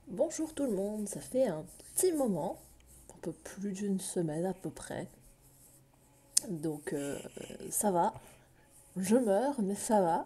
Bonjour tout le monde, ça fait un petit moment, un peu plus d'une semaine à peu près, donc ça va, je meurs mais ça va.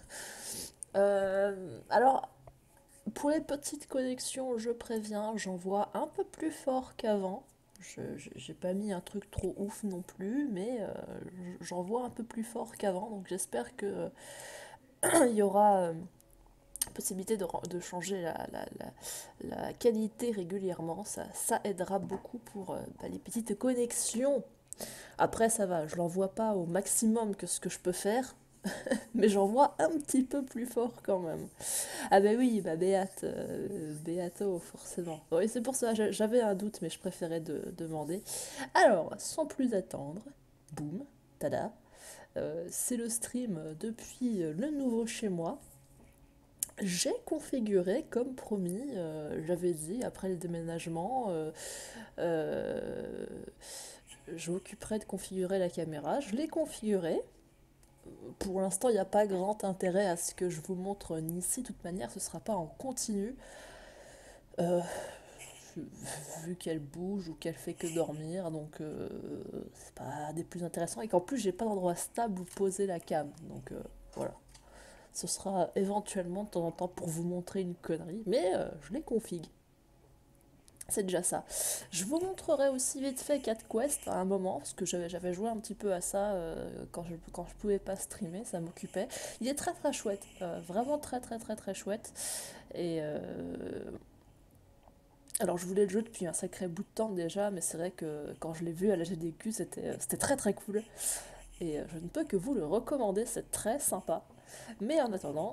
Alors pour les petites connexions, je préviens, j'en vois un peu plus fort qu'avant. J'ai pas mis un truc trop ouf non plus, mais j'en vois un peu plus fort qu'avant, donc j'espère que il y aura possibilité de changer la qualité régulièrement, ça aidera beaucoup pour les petites connexions. Après, ça va, je l'envoie pas au maximum que ce que je peux faire, mais j'en vois un petit peu plus fort quand même. Ah bah oui, bah Béate, Béato, forcément. Oui, c'est pour ça, j'avais un doute, mais je préférais demander. Alors, sans plus attendre, boum, tada, c'est le stream depuis le nouveau chez moi. J'ai configuré comme promis, j'avais dit après les déménagements, euh, je m'occuperai de configurer la caméra. Je l'ai configurée. Pour l'instant, il n'y a pas grand intérêt à ce que je vous montre ici. De toute manière, ce ne sera pas en continu, euh, vu qu'elle bouge ou qu'elle fait que dormir. Donc, c'est pas des plus intéressants. Et qu'en plus, j'ai pas d'endroit stable où poser la cam. Donc, voilà. Ce sera éventuellement de temps en temps pour vous montrer une connerie, mais je les config. C'est déjà ça. Je vous montrerai aussi vite fait Cat Quest à un moment, parce que j'avais joué un petit peu à ça quand je pouvais pas streamer, ça m'occupait. Il est très très chouette, vraiment très très très très chouette. Et alors je voulais le jeu depuis un sacré bout de temps déjà, mais c'est vrai que quand je l'ai vu à la GDQ, c'était très très cool. Et je ne peux que vous le recommander, c'est très sympa. Mais en attendant,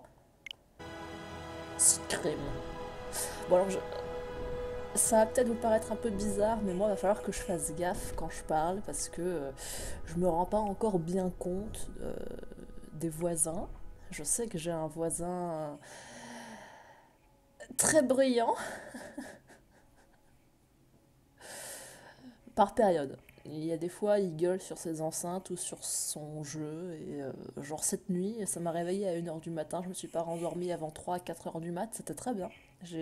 Scream. Bon alors ça va peut-être vous paraître un peu bizarre, mais moi, il va falloir que je fasse gaffe quand je parle parce que je me rends pas encore bien compte des voisins. Je sais que j'ai un voisin très brillant par période. Il y a des fois, il gueule sur ses enceintes ou sur son jeu. Et genre cette nuit, ça m'a réveillée à 1 h du matin. Je me suis pas rendormie avant 3 4 heures du mat. C'était très bien.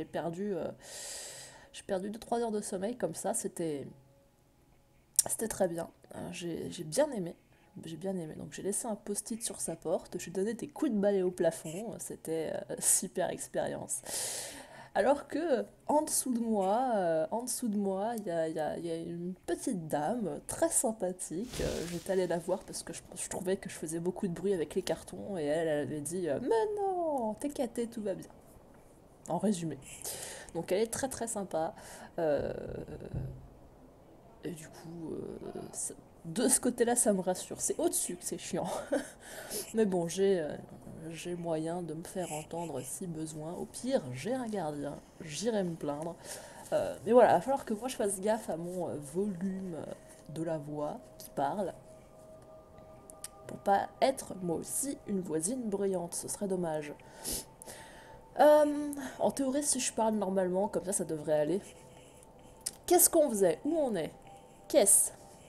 J'ai perdu 2 3 heures de sommeil comme ça. C'était très bien. J'ai bien aimé. J'ai bien aimé. Donc j'ai laissé un post-it sur sa porte. Je lui ai donné des coups de balai au plafond. C'était super expérience. Alors que en dessous de moi, il y a une petite dame très sympathique. J'étais allée la voir parce que je trouvais que je faisais beaucoup de bruit avec les cartons et elle avait dit mais non, t'es caté, tout va bien. En résumé. Donc elle est très très sympa. Euh, et du coup, de ce côté-là, ça me rassure. C'est au-dessus que c'est chiant. Mais bon, j'ai moyen de me faire entendre si besoin. Au pire, j'ai un gardien, j'irai me plaindre. Mais voilà, il va falloir que moi je fasse gaffe à mon volume de la voix qui parle pour pas être moi aussi une voisine bruyante. Ce serait dommage. En théorie, si je parle normalement, comme ça devrait aller. Qu'est-ce qu'on faisait? Où on est? Qu'est-ce?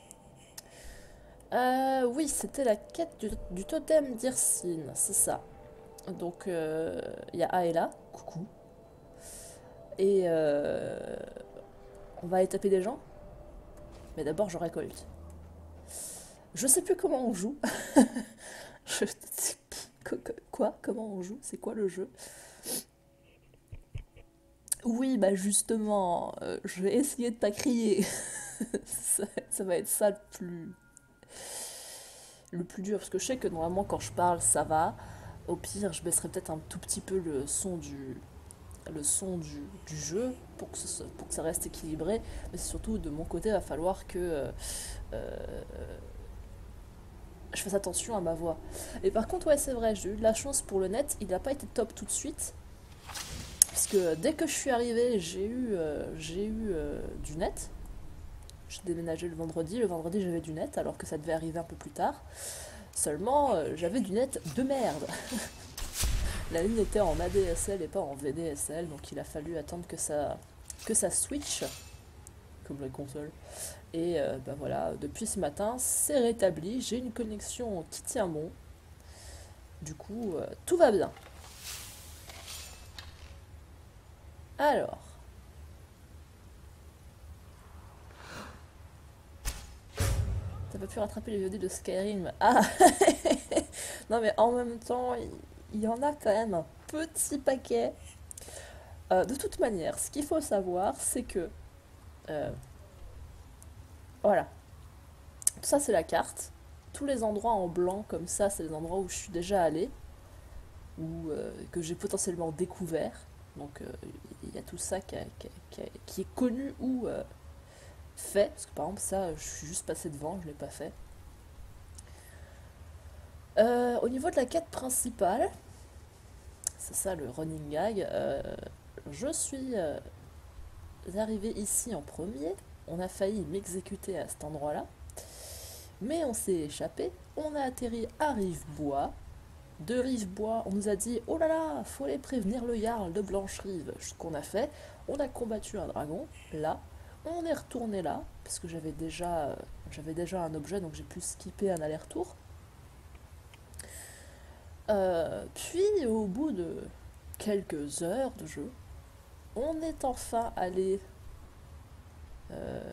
Oui, c'était la quête du totem d'Irsine, c'est ça. Donc, il y a Aela, coucou. Et on va aller taper des gens. Mais d'abord, je récolte. Je sais plus comment on joue. Je- Quoi? Comment on joue? C'est quoi le jeu? Oui, bah justement, je vais essayer de pas crier. Ça va être ça le plus dur. Parce que je sais que normalement, quand je parle, ça va. Au pire, je baisserai peut-être un tout petit peu le son du jeu pour que ça reste équilibré. Mais surtout, de mon côté, il va falloir que je fasse attention à ma voix. Et par contre, ouais, c'est vrai, j'ai eu de la chance pour le net. Il n'a pas été top tout de suite. Parce que dès que je suis arrivée, j'ai eu du net. J'ai déménagé le vendredi. Le vendredi, j'avais du net, alors que ça devait arriver un peu plus tard. Seulement, j'avais du net de merde. La ligne était en ADSL et pas en VDSL, donc il a fallu attendre que ça switch, comme les consoles. Et ben voilà, depuis ce matin, c'est rétabli. J'ai une connexion qui tient bon. Du coup, tout va bien. Alors. T'as pas pu rattraper les VOD de Skyrim. Ah. Non mais en même temps, il y en a quand même un petit paquet. De toute manière, ce qu'il faut savoir, c'est que... euh, voilà, tout ça c'est la carte. Tous les endroits en blanc comme ça, c'est les endroits où je suis déjà allée, ou que j'ai potentiellement découvert. Donc il y a tout ça qui est connu ou fait. Parce que par exemple ça, je suis juste passée devant, je l'ai pas fait. Au niveau de la quête principale, c'est ça le running gag, je suis arrivée ici en premier. On a failli m'exécuter à cet endroit-là. Mais on s'est échappé. On a atterri à Rivebois. De Rivebois, on nous a dit oh là là, faut aller prévenir le Jarl de Blancherive. Ce qu'on a fait, on a combattu un dragon, là. On est retourné là, parce que j'avais déjà un objet, donc j'ai pu skipper un aller-retour. Puis, au bout de quelques heures de jeu, on est enfin allé. euh,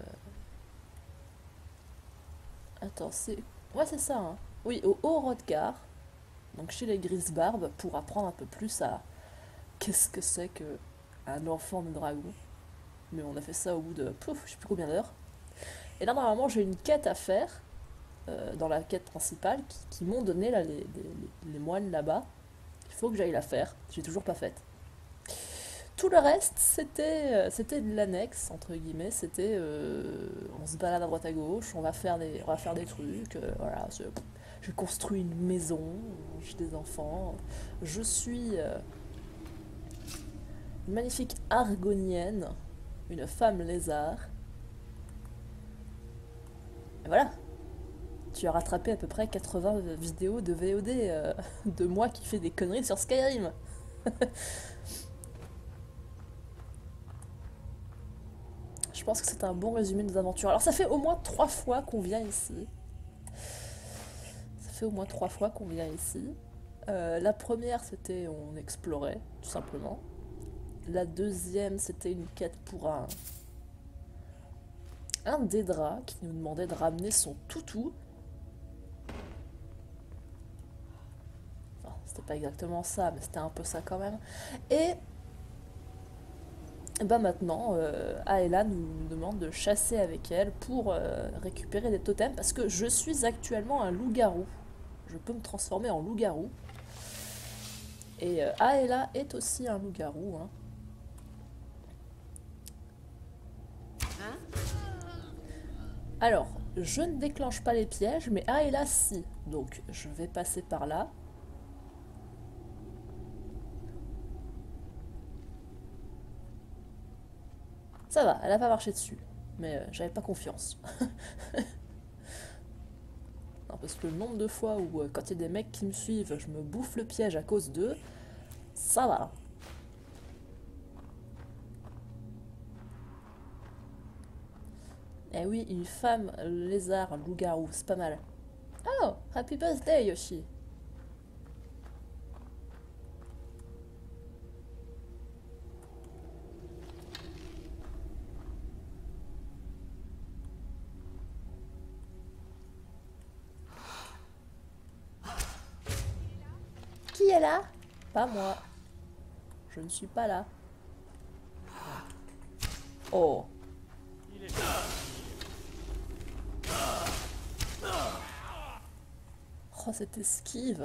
Attends, c'est. Ouais, c'est ça, hein. Oui, au Haut-Hrothgar, donc chez les Grisbarbes, pour apprendre un peu plus à qu'est-ce que c'est que un enfant de dragon. Mais on a fait ça au bout de. Pouf, je sais plus combien d'heures. Et là, normalement, j'ai une quête à faire dans la quête principale qui m'ont donné là, les moines là-bas. Il faut que j'aille la faire. J'ai toujours pas faite. Tout le reste, c'était de l'annexe, entre guillemets. C'était. On se balade à droite à gauche, on va faire des trucs. Voilà, je construis une maison, j'ai des enfants. Je suis une magnifique argonienne, une femme lézard. Et voilà, tu as rattrapé à peu près 80 vidéos de VOD de moi qui fais des conneries sur Skyrim. Je pense que c'est un bon résumé de nos aventures. Alors ça fait au moins 3 fois qu'on vient ici. Ça fait au moins 3 fois qu'on vient ici. La première, c'était on explorait, tout simplement. La deuxième, c'était une quête pour un Dédra qui nous demandait de ramener son toutou. Enfin, c'était pas exactement ça, mais c'était un peu ça quand même. Et bah maintenant, Aela nous demande de chasser avec elle pour récupérer des totems parce que je suis actuellement un loup-garou. Je peux me transformer en loup-garou. Et Aela est aussi un loup-garou. Hein. Alors, je ne déclenche pas les pièges, mais Aela si. Donc, je vais passer par là. Ça va, elle a pas marché dessus. Mais j'avais pas confiance. Non, parce que le nombre de fois où, quand il y a des mecs qui me suivent, je me bouffe le piège à cause d'eux, ça va. Eh oui, une femme lézard loup-garou, c'est pas mal. Oh, happy birthday Yoshi. Qui est là? Pas moi. Je ne suis pas là. Oh. Oh, cette esquive.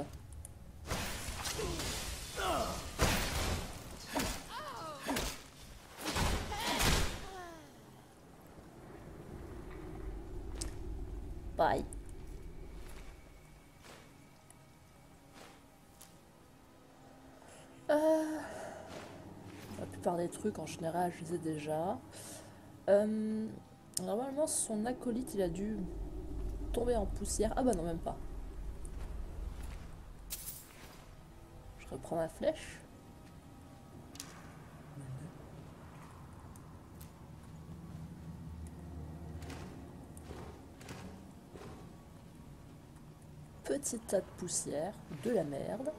Bye. La plupart des trucs, en général, je les ai déjà. Normalement, son acolyte, il a dû tomber en poussière. Ah bah non, même pas. Je reprends ma flèche. Petit tas de poussière, de la merde.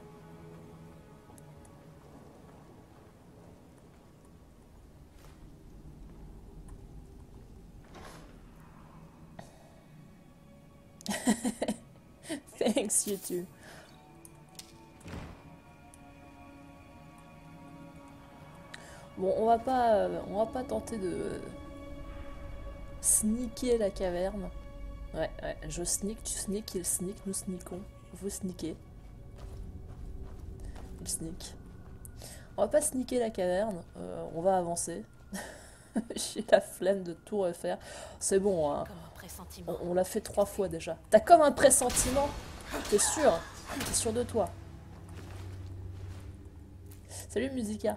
Thanks, you too. Bon, on va pas tenter de sneaker la caverne. Ouais, je sneak, tu sneak, il sneak, nous sneakons. Vous sneakez. Il sneak. On va pas sneaker la caverne, on va avancer. J'ai la flemme de tout refaire. C'est bon, hein. On l'a fait 3 fois déjà. T'as comme un pressentiment. T'es sûr? T'es sûr de toi? Salut Musica.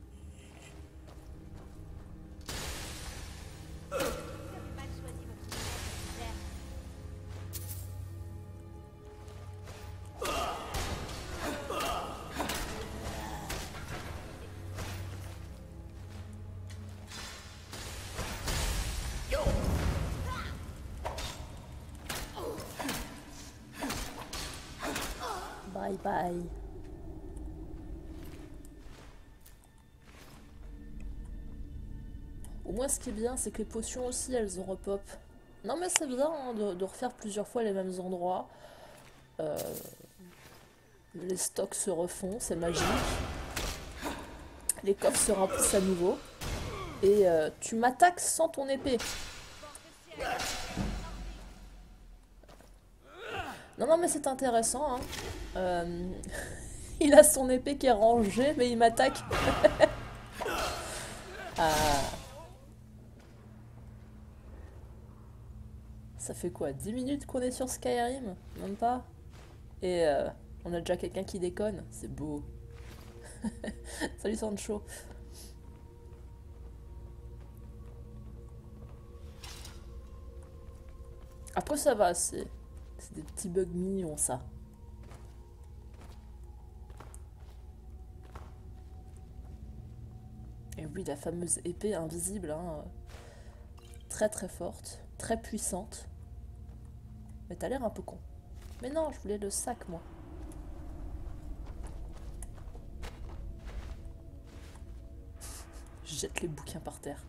Bye bye. Au moins ce qui est bien, c'est que les potions aussi, elles ont repop. Non mais c'est bien hein, de refaire plusieurs fois les mêmes endroits. Les stocks se refont, c'est magique. Les coffres se remplissent à nouveau. Et tu m'attaques sans ton épée. Non mais c'est intéressant. Hein. Il a son épée qui est rangée, mais il m'attaque. Ah. Ça fait quoi, 10 minutes qu'on est sur Skyrim? Même pas. Et on a déjà quelqu'un qui déconne. C'est beau. Salut Sancho. Après ça va, c'est des petits bugs mignons ça. Et oui, la fameuse épée invisible, hein, très très forte, très puissante. Mais t'as l'air un peu con. Mais non, je voulais le sac moi. Je jette les bouquins par terre.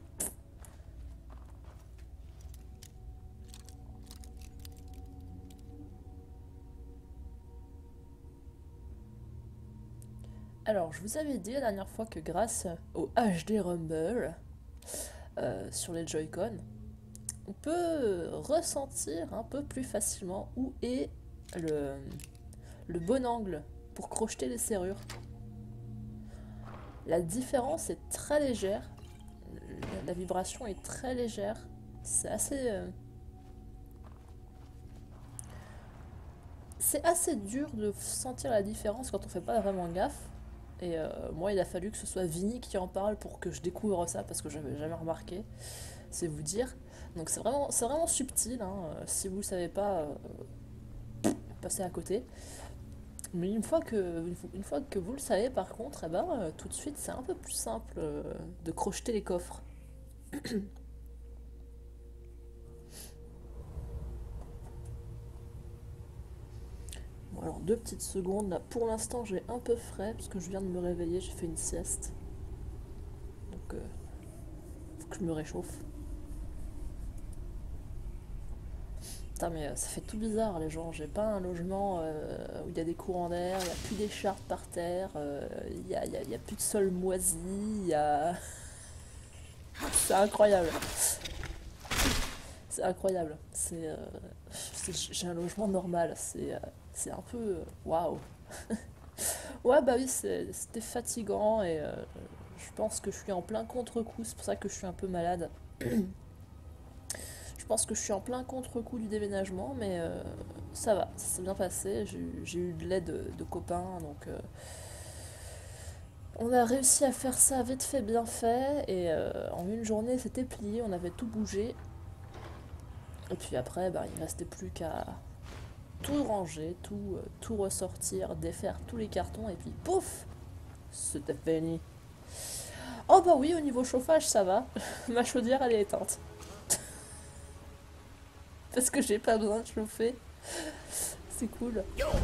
Alors, je vous avais dit la dernière fois que grâce au HD Rumble sur les Joy-Con, on peut ressentir un peu plus facilement où est le bon angle pour crocheter les serrures. La différence est très légère, la vibration est très légère, c'est assez dur de sentir la différence quand on fait pas vraiment gaffe. Et moi, il a fallu que ce soit Vinny qui en parle pour que je découvre ça, parce que j'avais jamais remarqué, c'est vous dire. Donc c'est vraiment subtil, hein. Si vous ne savez pas, passez à côté. Mais une fois que vous le savez, par contre, eh ben, tout de suite, c'est un peu plus simple de crocheter les coffres. Bon, alors 2 petites secondes, là, pour l'instant, j'ai un peu frais, parce que je viens de me réveiller, j'ai fait une sieste. Donc, faut que je me réchauffe. Putain, mais ça fait tout bizarre, les gens. J'ai pas un logement où il y a des courants d'air, il n'y a plus d'écharpes par terre, il y a plus de sol moisi, il y a... C'est incroyable. C'est incroyable. J'ai un logement normal. C'est un peu... Waouh. Ouais, bah oui, c'était fatigant et je pense que je suis en plein contre-coup. C'est pour ça que je suis un peu malade. Je pense que je suis en plein contre-coup du déménagement, mais ça va, ça s'est bien passé. J'ai eu de l'aide de copains, donc on a réussi à faire ça vite fait, bien fait, et en une journée c'était plié, on avait tout bougé. Et puis après, bah, il restait plus qu'à tout ranger, tout ressortir, défaire tous les cartons, et puis pouf, c'était fini. Oh bah oui, au niveau chauffage, ça va. Ma chaudière, elle est éteinte. Parce que j'ai pas besoin de chauffer. C'est cool.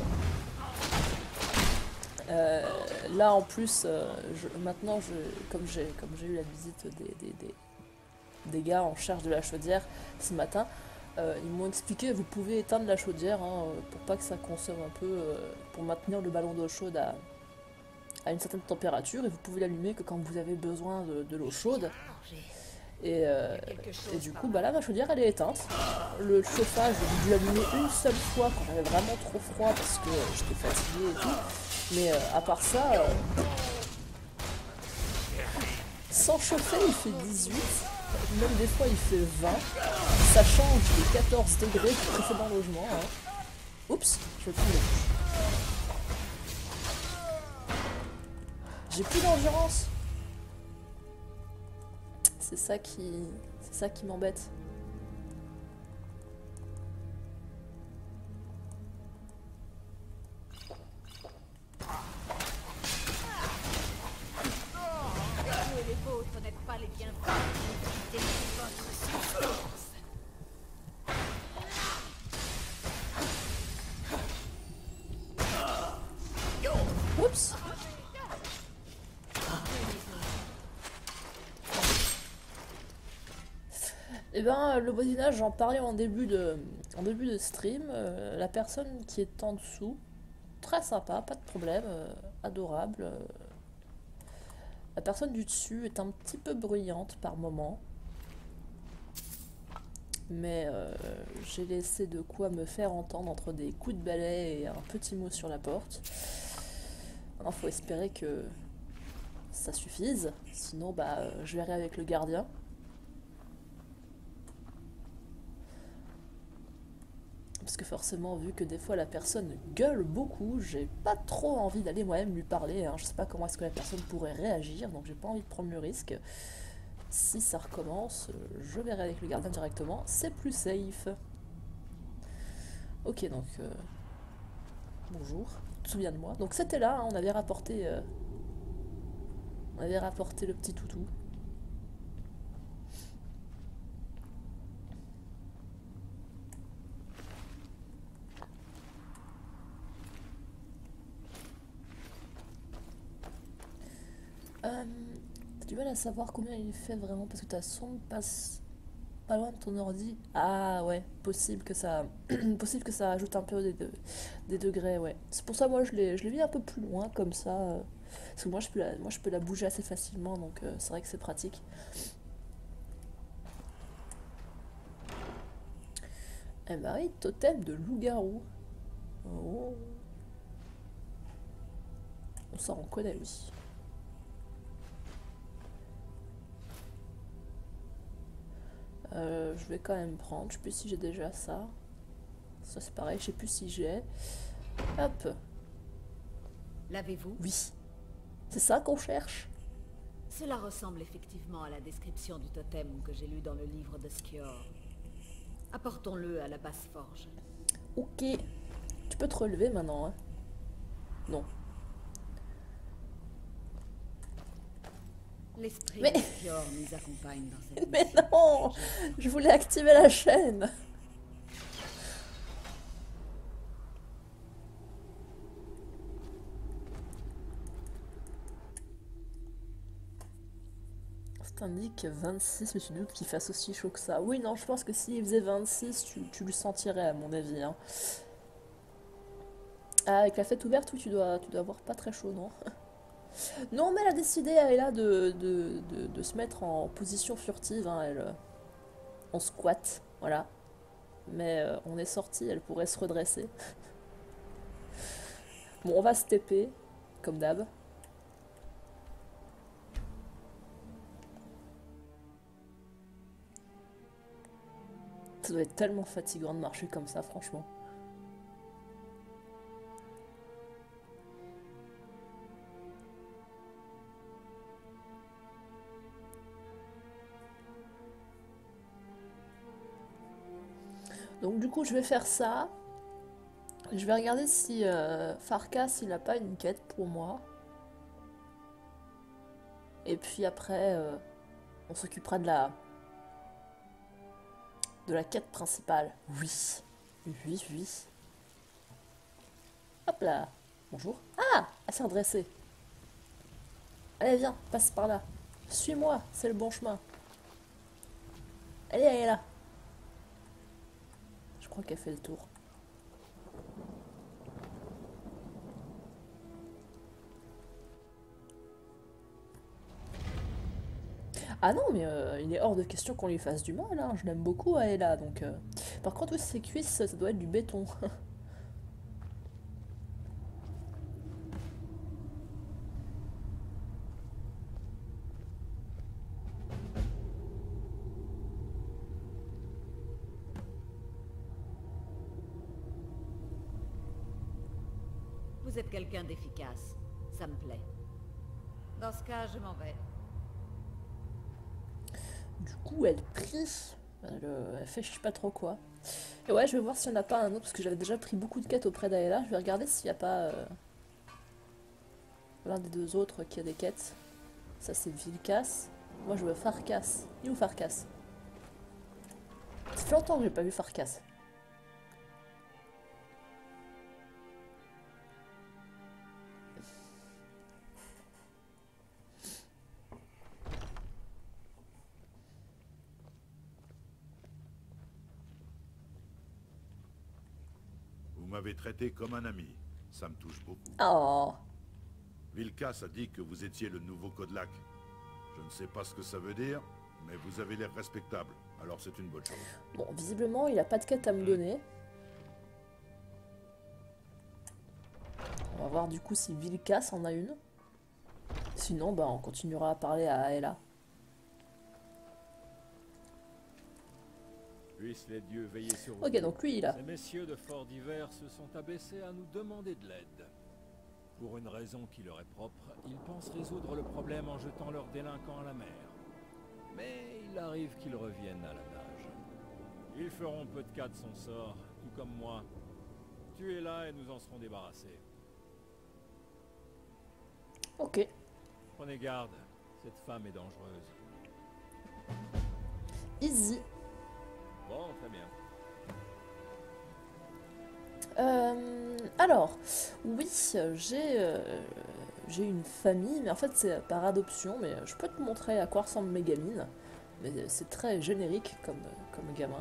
Là en plus, maintenant, comme j'ai eu la visite des gars en charge de la chaudière ce matin, Ils m'ont expliqué, vous pouvez éteindre la chaudière hein, pour pas que ça consomme un peu, pour maintenir le ballon d'eau chaude à une certaine température, et vous pouvez l'allumer que quand vous avez besoin de l'eau chaude. Et, euh, et du coup, bah là, ma chaudière, elle est éteinte. Le chauffage, j'ai dû l'allumer une seule fois quand j'avais vraiment trop froid parce que j'étais fatiguée et tout. Mais à part ça, sans chauffer, il fait 18. Même des fois, il fait 20. Ça change des 14 degrés du précédent logement. Hein. Oups, je vais prendre les touches. J'ai plus d'endurance. C'est ça qui m'embête. Vous et les vôtres n'êtes pas les bienvenus. Évitez votre souffrance. Oups. Et ben, le voisinage, j'en parlais en début de stream. La personne qui est en dessous, très sympa, pas de problème, adorable. La personne du dessus est un petit peu bruyante par moment. Mais j'ai laissé de quoi me faire entendre entre des coups de balai et un petit mot sur la porte. Maintenant, faut espérer que ça suffise. Sinon, bah, je verrai avec le gardien. Parce que forcément, vu que des fois la personne gueule beaucoup, j'ai pas trop envie d'aller moi-même lui parler. Hein. Je sais pas comment est-ce que la personne pourrait réagir, donc j'ai pas envie de prendre le risque. Si ça recommence, je verrai avec le gardien directement, c'est plus safe. Ok, donc bonjour, tu te souviens de moi. Donc c'était là, hein, on avait rapporté le petit toutou. T'as du mal à savoir combien il fait vraiment parce que ta sonde passe pas loin de ton ordi. Ah ouais, possible que ça, possible que ça ajoute un peu des degrés, ouais. C'est pour ça moi je l'ai mis un peu plus loin comme ça, parce que moi je peux la bouger assez facilement, donc c'est vrai que c'est pratique. Eh bah oui, totem de loup-garou. Oh, ça on connaît oui. Je vais quand même prendre, je sais plus si j'ai déjà ça. Ça c'est pareil, je sais plus si j'ai. Hop, L'avez-vous? oui. C'est ça qu'on cherche. Cela ressemble effectivement à la description du totem que j'ai lu dans le livre de Skior. Apportons-le à la basse forge. Ok, tu peux te relever maintenant, hein. Non. L'esprit Mais, de Skior nous accompagne dans cette mais mission. non, je voulais activer la chaîne. Ça t'indique 26, mais tu doutes qu'il fasse aussi chaud que ça. Oui, non, je pense que s'il faisait 26, tu le sentirais à mon avis. Hein. Ah, avec la fête ouverte, oui, tu dois avoir pas très chaud, non? Non, mais elle a décidé, elle est là de se mettre en position furtive, hein, elle, en squat, voilà. Mais on est sorti, elle pourrait se redresser. Bon, on va se TP, comme d'hab. Ça doit être tellement fatigant de marcher comme ça, franchement. Donc du coup, je vais faire ça. Je vais regarder si Farkas, il a pas une quête pour moi. Et puis après, on s'occupera de la quête principale. Oui. Oui, oui. Hop là. Bonjour. Ah, elle s'est redressée. Allez, viens, passe par là. Suis-moi, c'est le bon chemin. Allez, elle est là. crois qu'elle fait le tour. Ah non, mais il est hors de question qu'on lui fasse du mal, hein. Je l'aime beaucoup, Aella, donc... Par contre, oui, ses cuisses, ça doit être du béton. Vous êtes quelqu'un d'efficace. Ça me plaît. Dans ce cas, je m'en vais. Du coup, elle prie. Elle fait je sais pas trop quoi. Et ouais, je vais voir s'il n'y en a pas un autre, parce que j'avais déjà pris beaucoup de quêtes auprès d'Aella. Je vais regarder s'il n'y a pas l'un des deux autres qui a des quêtes. Ça, c'est Vilkas. Moi, je veux Farkas. Il est où Farkas? Ça fait longtemps que j'ai pas vu Farkas. Vous m'avez traité comme un ami. Ça me touche beaucoup. Oh. Vilkas a dit que vous étiez le nouveau Kodlak. Je ne sais pas ce que ça veut dire, mais vous avez l'air respectable. Alors c'est une bonne chose. Bon, visiblement, il a pas de quête à me donner. On va voir du coup si Vilkas en a une. Sinon, bah, on continuera à parler à Aella. Puissent les dieux veiller sur vous. Ok, donc lui, il a. Ces messieurs de Fort d'Hiver se sont abaissés à nous demander de l'aide. Pour une raison qui leur est propre, ils pensent résoudre le problème en jetant leurs délinquants à la mer. Mais il arrive qu'ils reviennent à la nage. Ils feront peu de cas de son sort, tout comme moi. Tuez-la et nous en serons débarrassés. Ok. Prenez garde, cette femme est dangereuse. Easy. Bon, très bien. Alors, oui, j'ai une famille, mais en fait c'est par adoption, mais je peux te montrer à quoi ressemble mes gamines. Mais c'est très générique comme gamin.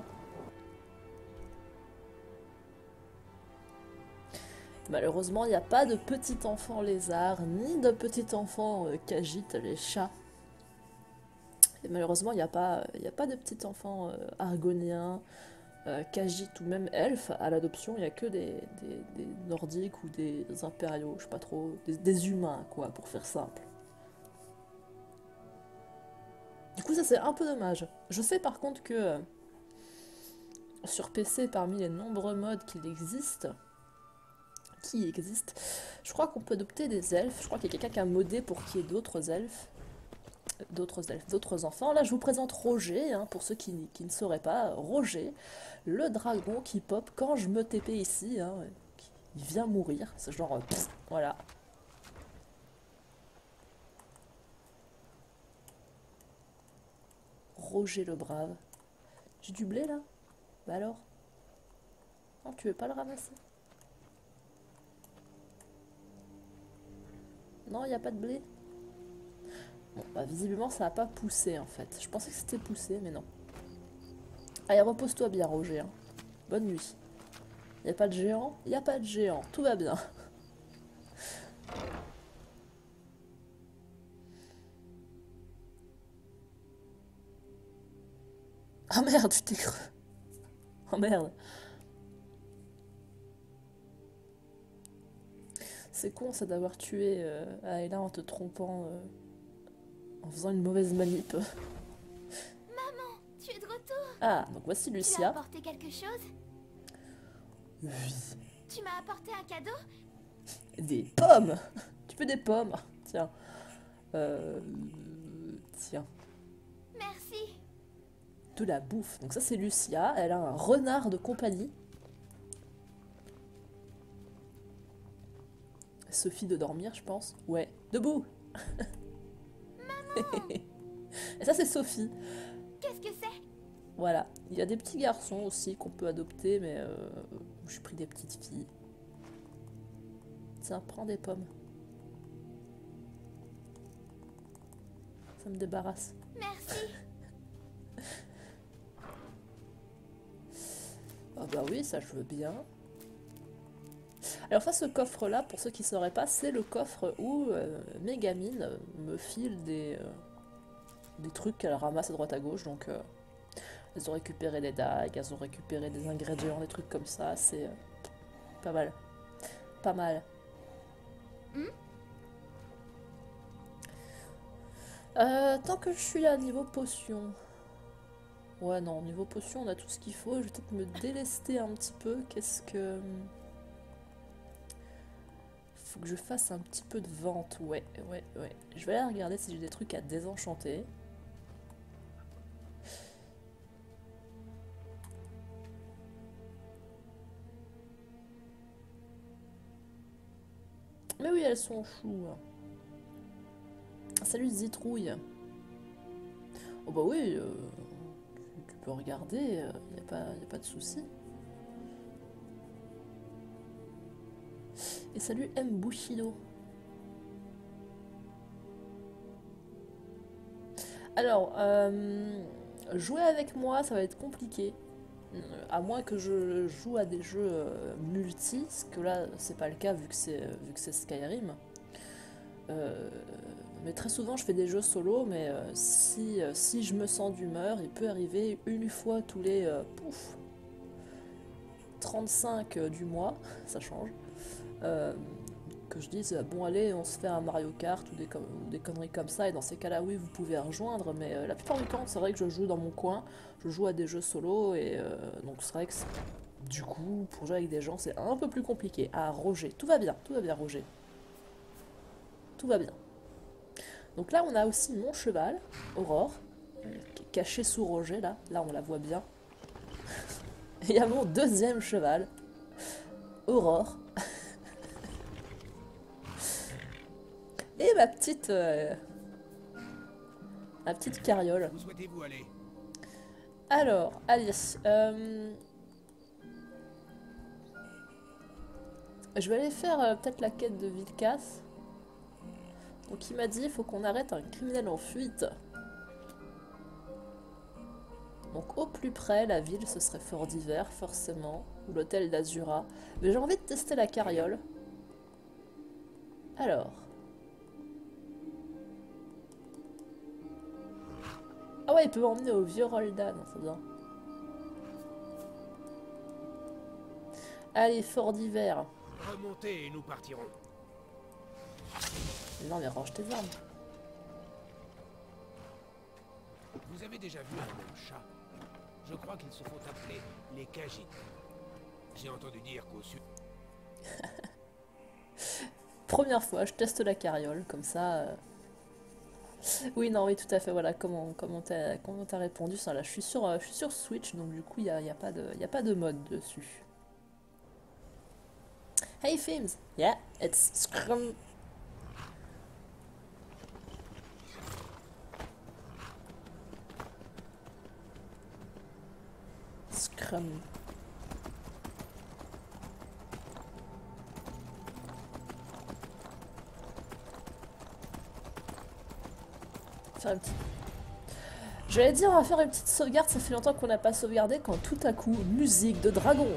Malheureusement, il n'y a pas de petit enfant lézard, ni de petit enfant qui agite les chats. Et malheureusement, il n'y a pas de petit enfant argonien, Khajiit ou même elfe à l'adoption. Il n'y a que des nordiques ou des impériaux, je sais pas trop, des humains quoi, pour faire simple. Du coup ça c'est un peu dommage. Je sais par contre que sur PC, parmi les nombreux modes qui existent, je crois qu'on peut adopter des elfes. Je crois qu'il y a quelqu'un qui a modé pour qu'il y ait d'autres elfes, d'autres enfants. Là, je vous présente Roger, hein, pour ceux qui ne sauraient pas. Roger, le dragon qui pop quand je me TP ici. Hein, il vient mourir. C'est genre... pff, voilà. Roger le brave. J'ai du blé, là? Bah alors? Non, tu veux pas le ramasser? Non, il n'y a pas de blé? Bon, bah visiblement ça n'a pas poussé en fait. Je pensais que c'était poussé, mais non. Allez, repose-toi bien, Roger. Hein. Bonne nuit. Y a pas de géant? Y a pas de géant. Tout va bien. Ah merde, tu t'es cru. Oh merde. C'est con ça d'avoir tué Aella en te trompant, en faisant une mauvaise manip. Maman, tu es de retour. Ah, donc voici Tu m'as Lucia. apporté quelque chose? Oui. Tu m'as apporté un cadeau? Des pommes. Tu veux des pommes? Tiens. Tiens. Merci. De la bouffe. Donc ça c'est Lucia. Elle a un renard de compagnie. Sophie de dormir, je pense. Ouais. Debout. Et ça c'est Sophie. Qu'est-ce que c'est? Voilà. Il y a des petits garçons aussi qu'on peut adopter, mais j'ai pris des petites filles. Tiens, prends des pommes. Ça me débarrasse. Merci. Ah bah oui, ça je veux bien. Alors ça, ce coffre-là, pour ceux qui ne sauraient pas, c'est le coffre où Megamine me file des trucs qu'elle ramasse à droite à gauche. Donc elles ont récupéré des dagues, elles ont récupéré des ingrédients, des trucs comme ça. C'est pas mal. Pas mal. Tant que je suis là, niveau potion. Ouais, non, niveau potion, on a tout ce qu'il faut. Je vais peut-être me délester un petit peu. Qu'est-ce que... Faut que je fasse un petit peu de vente. Ouais. Je vais aller regarder si j'ai des trucs à désenchanter. Mais oui, elles sont choues. Salut Zitrouille. Oh bah oui, tu peux regarder, y a pas de souci. Et salut M. Bushido. Alors, jouer avec moi, ça va être compliqué. À moins que je joue à des jeux multi, ce que là, c'est pas le cas vu que c'est Skyrim. Mais très souvent, je fais des jeux solo, mais si je me sens d'humeur, il peut arriver une fois tous les 35 du mois, ça change, que je dise bon allez, on se fait un Mario Kart ou des conneries comme ça, et dans ces cas-là, oui, vous pouvez rejoindre, mais la plupart du temps, c'est vrai que je joue dans mon coin, je joue à des jeux solo, et donc c'est vrai que du coup, pour jouer avec des gens, c'est un peu plus compliqué. Ah, Roger, tout va bien, Roger. Tout va bien. Donc là, on a aussi mon cheval, Aurore, qui est caché sous Roger, là on la voit bien. Et il y a mon deuxième cheval, Aurore. Et ma petite carriole. Où souhaitez-vous aller? Alors, allez, je vais aller faire peut-être la quête de Vilkas. Donc il m'a dit, il faut qu'on arrête un criminel en fuite. Donc au plus près, la ville, ce serait Fort d'Hiver, forcément, ou l'hôtel d'Azura. Mais j'ai envie de tester la carriole. Alors. Ah ouais, il peut m'emmener au vieux Roldan, c'est bien. Allez, Fort d'Hiver. Remontez et nous partirons. Non mais range tes armes. Vous avez déjà vu un même chat? Je crois qu'ils se font appeler les Khajiit. J'ai entendu dire qu'au sud... Première fois, je teste la carriole, comme ça... Oui, non, oui, tout à fait, voilà, comment t'as répondu ça, là, je suis sur Switch, donc du coup, il n'y a pas de mode dessus. Hey, Films! Yeah, it's Scrum... Scrum. Faire une petite... J'allais dire, on va faire une petite sauvegarde, ça fait longtemps qu'on n'a pas sauvegardé, quand tout à coup, musique de dragon.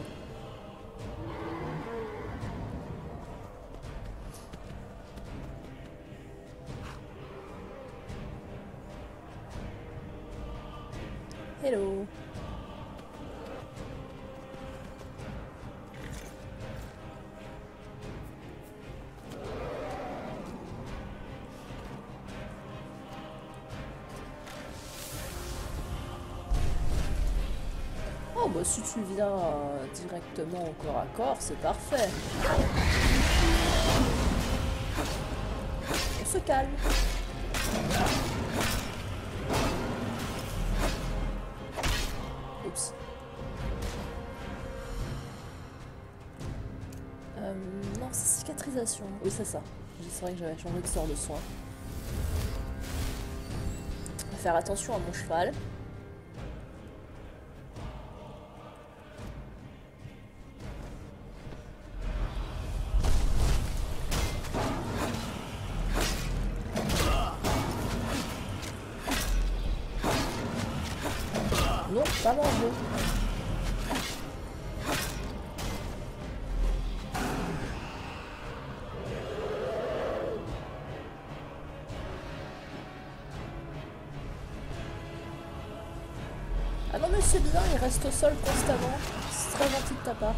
Hello. Oh bah si tu viens directement au corps à corps, c'est parfait. On se calme. Oups. Non, c'est cicatrisation. Oui, c'est ça. C'est vrai que j'avais changé de sort de soin. Faire attention à mon cheval. Non, pas manger. Ah non mais c'est bien, il reste au sol constamment. C'est très gentil de ta part.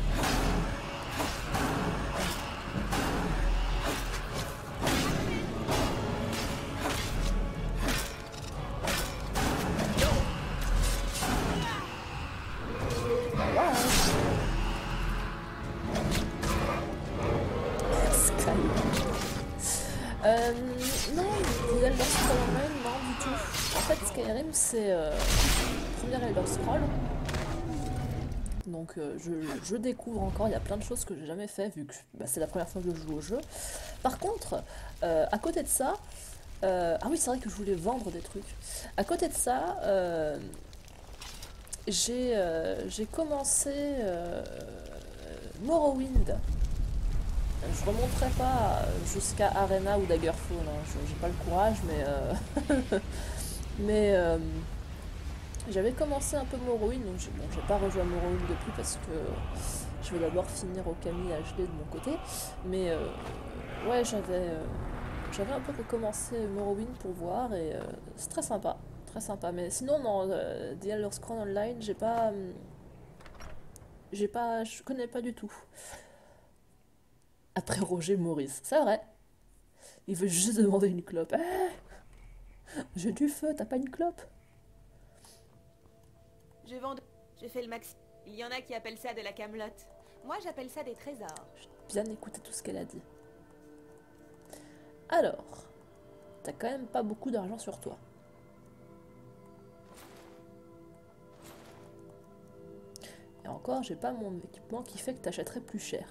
Non, The Elder Scrolls Online, non du tout. En fait, Skyrim, c'est premier Elder Scroll. Donc je découvre encore, il y a plein de choses que j'ai jamais fait vu que bah, c'est la première fois que je joue au jeu. Par contre, à côté de ça, ah oui c'est vrai que je voulais vendre des trucs. À côté de ça, j'ai commencé Morrowind. Je remonterai pas jusqu'à Arena ou Daggerfall, hein. J'ai pas le courage, mais j'avais commencé un peu Morrowind, donc j'ai pas rejoint Morrowind depuis parce que je vais d'abord finir Okami HD de mon côté, mais ouais j'avais un peu recommencé Morrowind pour voir et c'est très sympa, mais sinon non, The Elder Scrolls Online je connais pas du tout. Après Roger Maurice, c'est vrai. Il veut juste demander une clope. J'ai du feu, t'as pas une clope? Je vends... Je fais le max. Il y en a qui appellent ça de la camelote. Moi, j'appelle ça des trésors. J'ai bien écouté tout ce qu'elle a dit. Alors, t'as quand même pas beaucoup d'argent sur toi. Et encore, j'ai pas mon équipement qui fait que t'achèterais plus cher.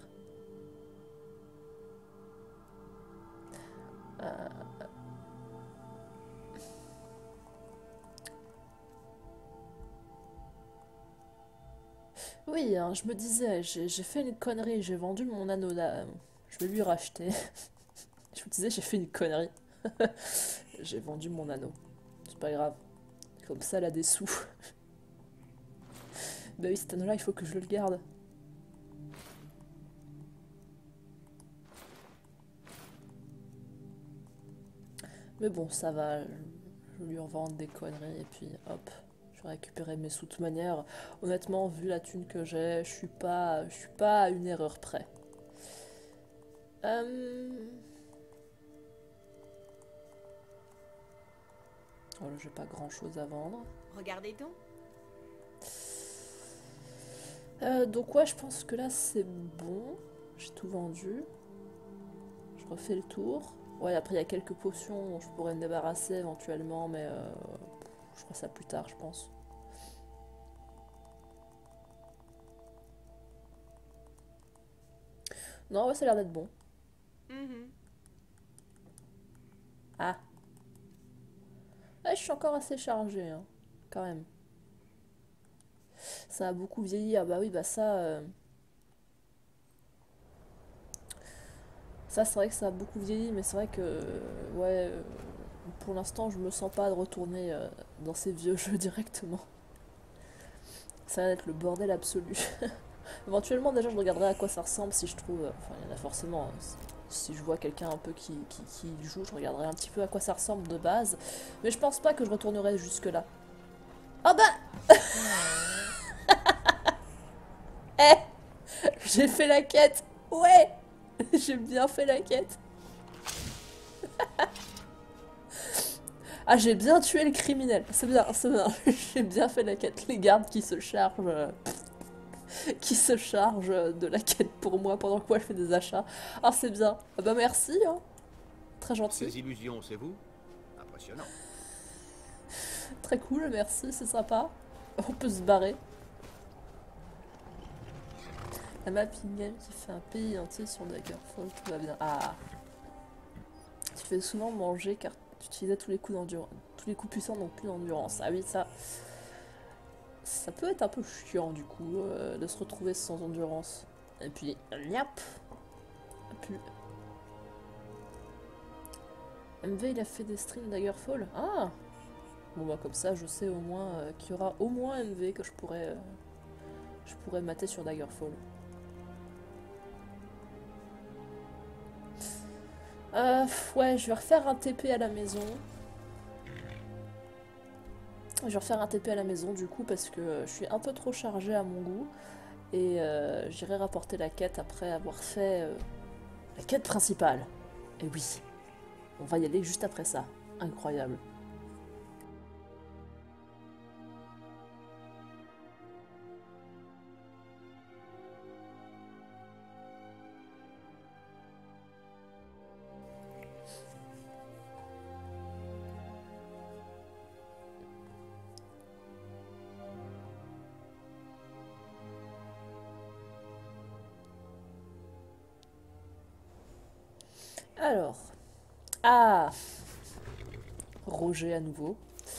Oui, hein, je me disais, j'ai fait une connerie, j'ai vendu mon anneau là. Je vais lui racheter. Je me disais, j'ai fait une connerie. J'ai vendu mon anneau. C'est pas grave. Comme ça, elle a des sous. Bah oui, cet anneau-là, il faut que je le garde. Mais bon, ça va. Je vais lui en vendre des conneries et puis hop. Je vais récupérer mes sous de toute manière. Honnêtement, vu la thune que j'ai, je suis pas à une erreur près. Voilà, j'ai pas grand chose à vendre. Regardez donc. Donc ouais, je pense que là c'est bon. J'ai tout vendu. Je refais le tour. Ouais, après il y a quelques potions dont je pourrais me débarrasser éventuellement, mais je ferai ça plus tard, je pense. Non, ouais, ça a l'air d'être bon. Ah. Ouais, je suis encore assez chargée, hein, quand même. Ça a beaucoup vieilli. Ah bah oui, bah ça... Ça, c'est vrai que ça a beaucoup vieilli, mais c'est vrai que... ouais, pour l'instant, je me sens pas de retourner dans ces vieux jeux directement. Ça va être le bordel absolu. Éventuellement, déjà, je regarderai à quoi ça ressemble si je trouve... Enfin, il y en a forcément... Si je vois quelqu'un un peu qui joue, je regarderai un petit peu à quoi ça ressemble de base. Mais je pense pas que je retournerai jusque-là. Oh bah Eh j'ai fait la quête. Ouais. J'ai bien fait la quête. Ah, j'ai bien tué le criminel. C'est bien, c'est bien. J'ai bien fait la quête. Les gardes qui se chargent... qui se chargent de la quête pour moi pendant que moi je fais des achats. Ah, c'est bien. Ah bah merci, hein. Très gentil. Ces illusions, c'est vous? Impressionnant. Très cool, merci, c'est sympa. On peut se barrer. La map in-game qui fait un pays entier sur Daggerfall, tout va bien. Ah. Tu fais souvent manger car tu utilisais tous les coups d'endurance. Tous les coups puissants, donc plus d'endurance. Ah oui, ça... Ça peut être un peu chiant du coup, de se retrouver sans endurance. Et puis, niap. Et puis... MV, il a fait des streams Daggerfall. Ah. Bon bah comme ça, je sais au moins qu'il y aura au moins MV que je pourrais mater sur Daggerfall. Ouais, je vais refaire un TP à la maison. Je vais refaire un TP à la maison du coup parce que je suis un peu trop chargée à mon goût. Et j'irai rapporter la quête après avoir fait la quête principale. Et oui, on va y aller juste après ça. Incroyable. Alors, ah, Roger à nouveau.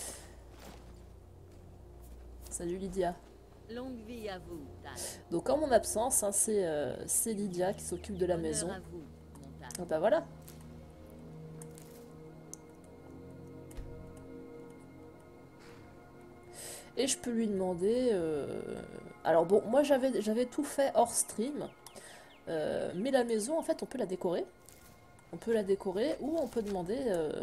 Salut Lydia. Longue vie à vous, Tal. Donc en mon absence, hein, c'est Lydia qui s'occupe de la Honneur maison. à vous, mon Tal. Ah bah voilà. Et je peux lui demander... Alors bon, moi j'avais tout fait hors stream. Mais la maison, en fait, on peut la décorer. On peut la décorer ou on peut demander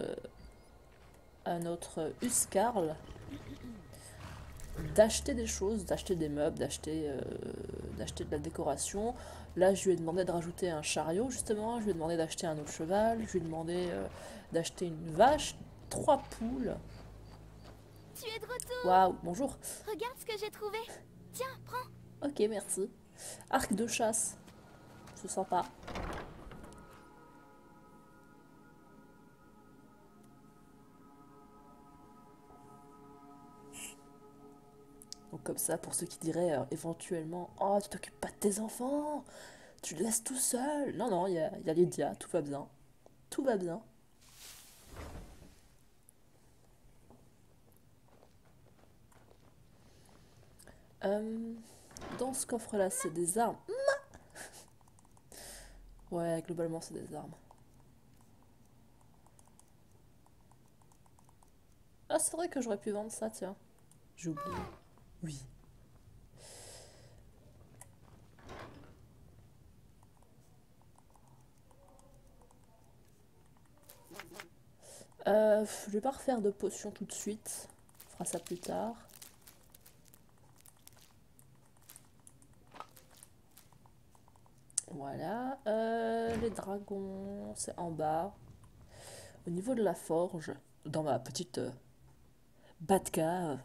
à notre Huskarl d'acheter des choses, d'acheter des meubles, d'acheter de la décoration. Là, je lui ai demandé de rajouter un chariot, justement. Je lui ai demandé d'acheter un autre cheval. Je lui ai demandé d'acheter une vache, 3 poules. Tu es de retour. Waouh, bonjour. Regarde ce que j'ai trouvé. Tiens, prends. Ok, merci. Arc de chasse. C'est sympa. Donc comme ça, pour ceux qui diraient éventuellement « Oh, tu t'occupes pas de tes enfants, tu le laisses tout seul !» Non, non, il y a Lydia, tout va bien. Tout va bien. Dans ce coffre-là, c'est des armes. Ouais, globalement, c'est des armes. Ah, c'est vrai que j'aurais pu vendre ça, tiens. J'ai oublié. Oui. Je vais pas refaire de potion tout de suite. On fera ça plus tard. Voilà. Les dragons, c'est en bas. Au niveau de la forge, dans ma petite Batcave.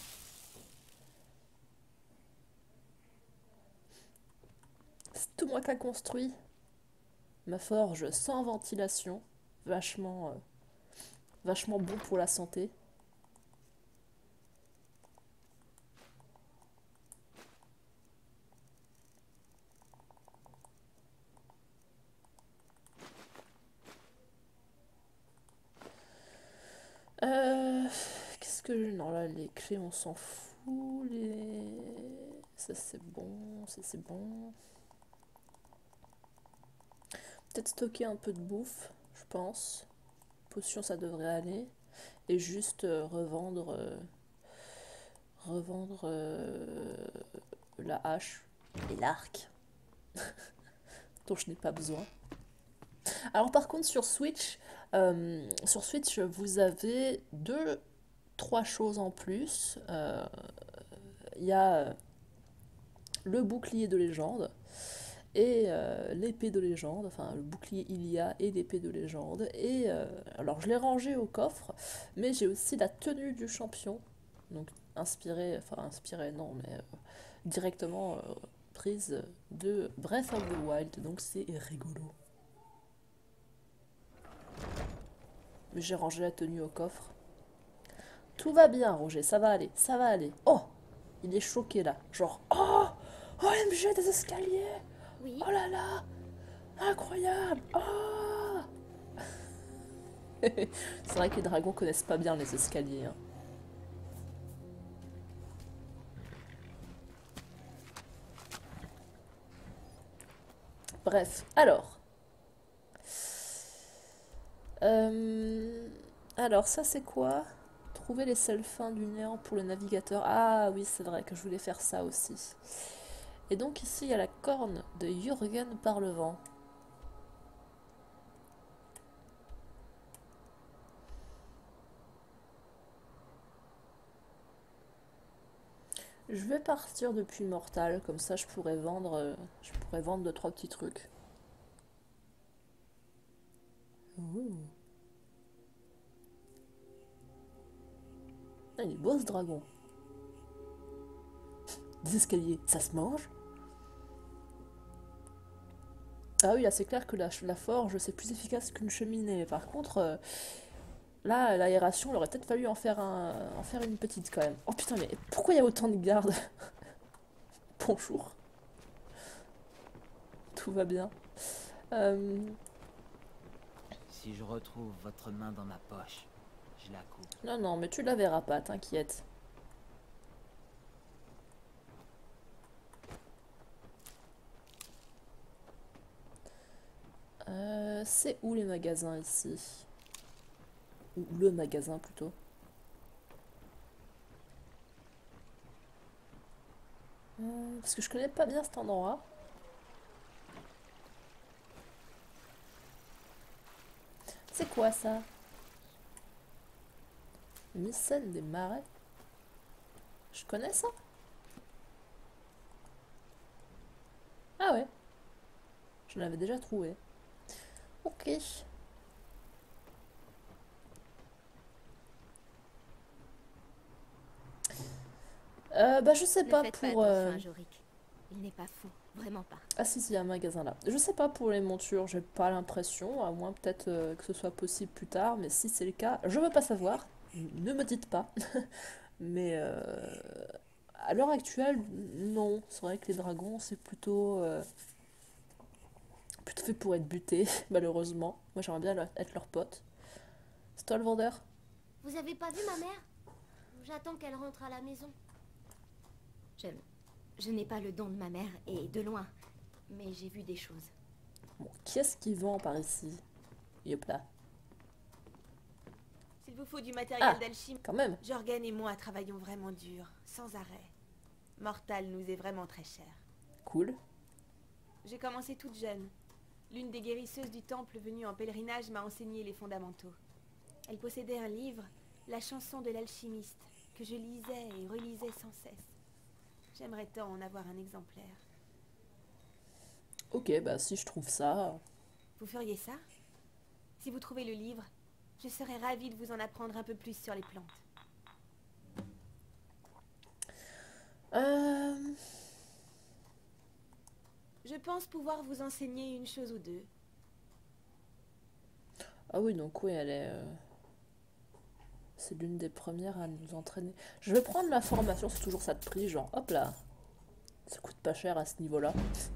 C'est tout moi qui a construit. Ma forge sans ventilation. Vachement bon pour la santé. Qu'est-ce que... Non, là, les clés, on s'en fout. Ça, c'est bon. Ça, c'est bon. Peut-être stocker un peu de bouffe, je pense. Potion, ça devrait aller. Et juste revendre la hache et l'arc dont je n'ai pas besoin. Alors par contre sur Switch vous avez 2-3 choses en plus. Il y a le bouclier de légende et l'épée de légende, enfin le bouclier Ilia et l'épée de légende. Et alors je l'ai rangé au coffre, mais j'ai aussi la tenue du champion, donc inspirée non, mais directement prise de Breath of the Wild, donc c'est rigolo. Mais j'ai rangé la tenue au coffre. Tout va bien, Roger, ça va aller, ça va aller. Oh, il est choqué là, genre oh, OMG des escaliers. Oui. Oh là là, incroyable. Oh. C'est vrai que les dragons connaissent pas bien les escaliers. Hein. Bref, alors ça c'est quoi? Trouver les seules fins du néant pour le navigateur. Ah oui, c'est vrai que je voulais faire ça aussi. Et donc ici il y a la corne de Jürgen par le vent. Je vais partir depuis Mortal, comme ça je pourrais vendre 2-3 petits trucs. Ouh. Ah, il est beau ce dragon. Des escaliers, ça se mange? Ah oui, là c'est clair que la forge c'est plus efficace qu'une cheminée. Par contre, là l'aération, il aurait peut-être fallu en faire une petite quand même. Oh putain, mais pourquoi il y a autant de gardes? Bonjour, tout va bien. Si je retrouve votre main dans ma poche, je la coupe. Non, non, mais tu la verras pas, t'inquiète. C'est où les magasins ici? Ou le magasin plutôt. Parce que je connais pas bien cet endroit. C'est quoi ça? Mycène des marais? Je connais ça? Ah ouais. Je l'avais déjà trouvé. Ok. Bah je sais Ne pas faites pour... pas attention à Jorik. Il n'est pas fou, vraiment pas. Ah si, il y a un magasin là. Je sais pas pour les montures, j'ai pas l'impression, à moins peut-être que ce soit possible plus tard, mais si c'est le cas, je veux pas savoir, ne me dites pas. Mais à l'heure actuelle, non. C'est vrai que les dragons, c'est plutôt fait pour être butés, malheureusement. Moi j'aimerais bien être leur pote. C'est toi le vendeur? Vous avez pas vu ma mère? J'attends qu'elle rentre à la maison. Je n'ai pas le don de ma mère, et de loin. Mais j'ai vu des choses. Bon, qui est-ce qui vend par ici? Yop là. S'il vous faut du matériel Ah, d'alchimie, quand même. Jorgen et moi travaillons vraiment dur, sans arrêt. Mortal nous est vraiment très cher. Cool. J'ai commencé toute jeune. L'une des guérisseuses du temple venue en pèlerinage m'a enseigné les fondamentaux. Elle possédait un livre, La chanson de l'alchimiste, que je lisais et relisais sans cesse. J'aimerais tant en avoir un exemplaire. Ok, bah si je trouve ça... Vous feriez ça? Si vous trouvez le livre, je serais ravie de vous en apprendre un peu plus sur les plantes. Je pense pouvoir vous enseigner une chose ou deux. Ah oui, donc oui, elle est... C'est l'une des premières à nous entraîner. Je vais prendre la formation, c'est toujours ça de prix, genre hop là. Ça coûte pas cher à ce niveau-là.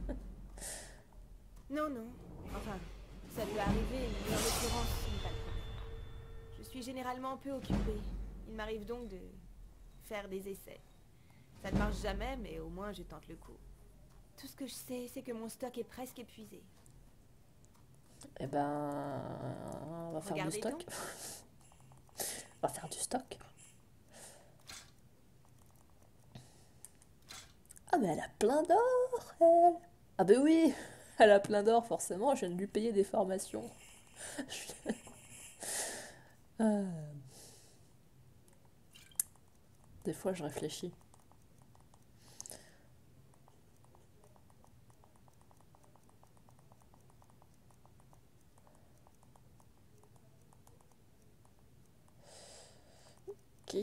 Non, non. Enfin, ça peut arriver, mais en l'occurrence, ce n'est pas le problème. Je suis généralement peu occupée. Il m'arrive donc de faire des essais. Ça ne marche jamais, mais au moins je tente le coup. Tout ce que je sais, c'est que mon stock est presque épuisé. Eh ben... On va faire du Regardez stock. donc. On va faire du stock. Ah mais elle a plein d'or, elle. Ah ben oui, elle a plein d'or, forcément, je viens de lui payer des formations. Euh, Des fois, je réfléchis. Ok.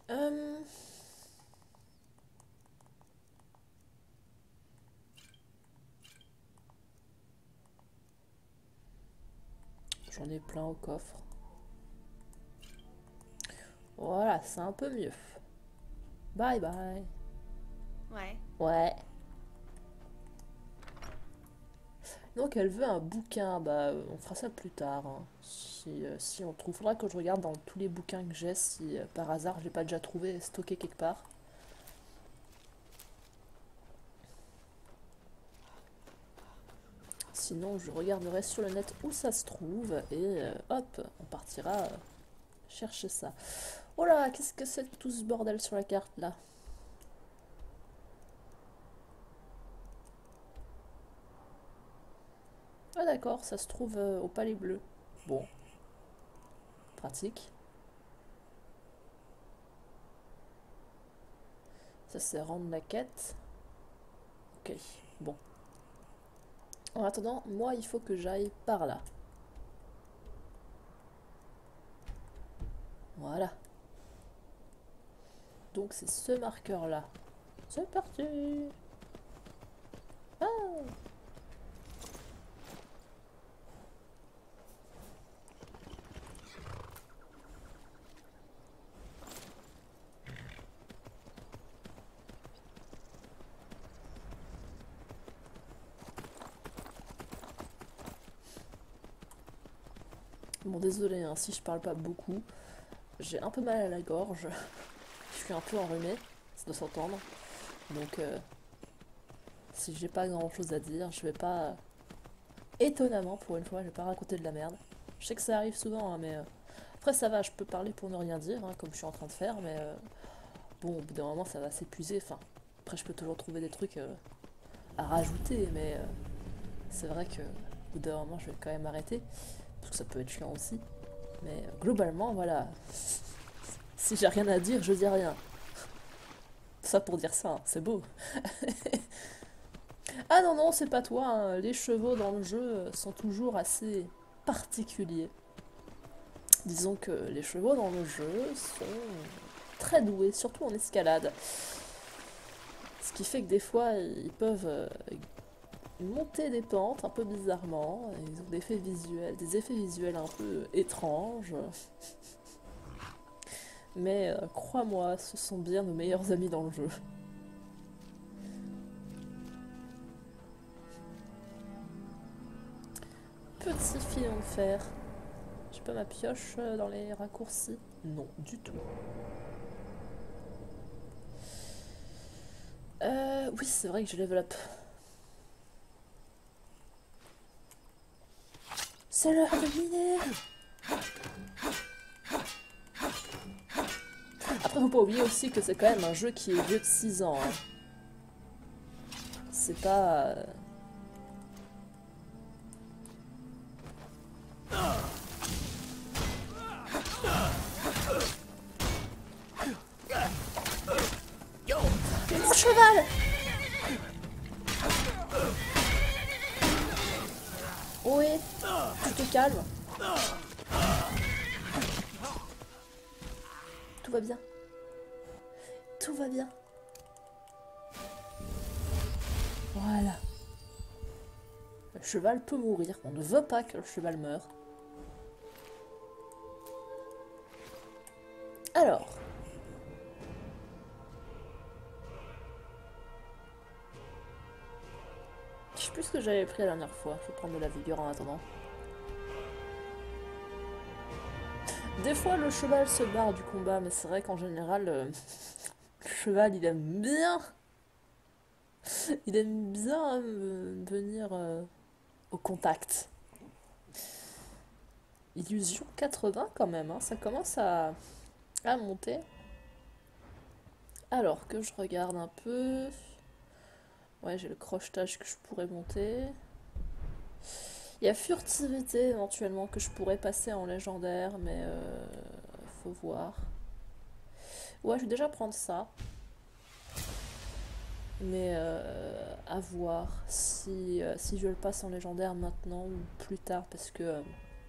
J'en ai plein au coffre. Voilà, c'est un peu mieux. Bye bye. Ouais. Ouais. Donc elle veut un bouquin, bah on fera ça plus tard, hein. Si on trouve, faudra que je regarde dans tous les bouquins que j'ai, si par hasard je l'ai pas déjà trouvé stocké quelque part. Sinon je regarderai sur le net où ça se trouve et hop, on partira chercher ça. Oh là, qu'est-ce que c'est que tout ce bordel sur la carte là? Ah d'accord, ça se trouve au Palais Bleu. Bon, pratique. Ça c'est rendre la quête. Ok, bon. En attendant, moi il faut que j'aille par là. Voilà. Donc c'est ce marqueur là. C'est parti. Ah. Bon désolé hein, si je parle pas beaucoup. J'ai un peu mal à la gorge. Je suis un peu enrhumée, ça doit s'entendre. Donc si j'ai pas grand chose à dire, je vais pas... Étonnamment, pour une fois, je vais pas raconter de la merde. Je sais que ça arrive souvent, hein, mais... Après ça va, je peux parler pour ne rien dire, hein, comme je suis en train de faire, mais... Bon, au bout d'un moment, ça va s'épuiser. Enfin, après, je peux toujours trouver des trucs à rajouter, mais... c'est vrai que au bout d'un moment, je vais quand même arrêter. Parce que ça peut être chiant aussi. Mais globalement, voilà. Si j'ai rien à dire, je dis rien. Ça pour dire ça, hein, c'est beau. Ah non, non, c'est pas toi. Hein. Les chevaux dans le jeu sont toujours assez particuliers. Disons que les chevaux dans le jeu sont très doués, surtout en escalade. Ce qui fait que des fois, ils peuvent monter des pentes un peu bizarrement. Ils ont des effets visuels un peu étranges. Mais crois-moi, ce sont bien nos meilleurs amis dans le jeu. Petit filon de fer. J'ai pas ma pioche dans les raccourcis? Non, du tout. Oui, c'est vrai que je level up. C'est l'heure de miner. Après, faut pas oublier aussi que c'est quand même un jeu qui est vieux de 6 ans. Hein. C'est pas... Mon cheval! Oui, tu te calmes. Tout va bien. Tout va bien. Voilà. Le cheval peut mourir. On ne veut pas que le cheval meure. Alors. Je sais plus ce que j'avais pris la dernière fois. Je vais prendre de la vigueur en attendant. Des fois, le cheval se barre du combat, mais c'est vrai qu'en général, le cheval, il aime bien... Il aime bien venir au contact. Illusion 80 quand même, hein, ça commence à monter. Alors que je regarde un peu... Ouais, j'ai le crochetage que je pourrais monter. Il y a furtivité éventuellement que je pourrais passer en légendaire, mais faut voir. Ouais, je vais déjà prendre ça. Mais à voir si je le passe en légendaire maintenant ou plus tard, parce que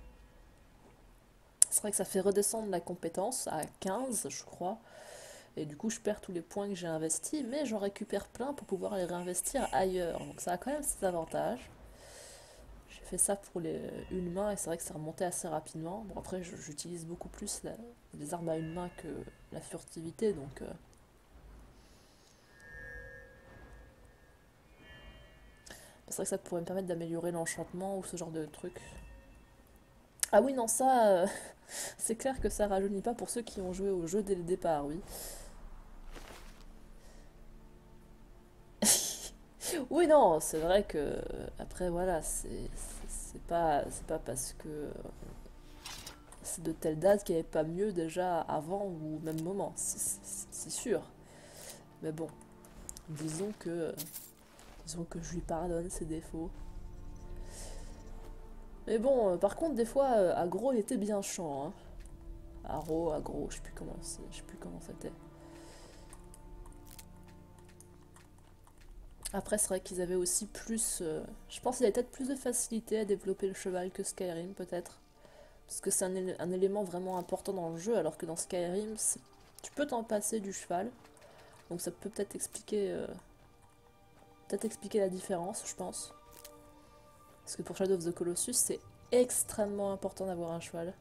c'est vrai que ça fait redescendre la compétence à 15, je crois. Et du coup, je perds tous les points que j'ai investis, mais j'en récupère plein pour pouvoir les réinvestir ailleurs. Donc ça a quand même ses avantages. J'ai fait ça pour une main et c'est vrai que ça remontait assez rapidement. Bon, après, j'utilise beaucoup plus les armes à une main que la furtivité, donc... C'est vrai que ça pourrait me permettre d'améliorer l'enchantement ou ce genre de truc. Ah oui, non, ça... c'est clair que ça rajeunit pas pour ceux qui ont joué au jeu dès le départ, oui. Oui, non, c'est vrai que... Après, voilà, c'est pas parce que... c'est de telle date qu'il n'y avait pas mieux déjà avant ou au même moment, c'est sûr. Mais bon, disons que je lui pardonne ses défauts. Mais bon, par contre, des fois, Agro, il était bien chiant. Hein. Agro, je sais plus comment c'était. Après, c'est vrai qu'ils avaient aussi plus... je pense qu'ils avaient peut-être plus de facilité à développer le cheval que Skyrim, peut-être. Parce que c'est un élément vraiment important dans le jeu, alors que dans Skyrim, tu peux t'en passer du cheval. Donc ça peut peut-être expliquer la différence, je pense. Parce que pour Shadow of the Colossus, c'est extrêmement important d'avoir un cheval.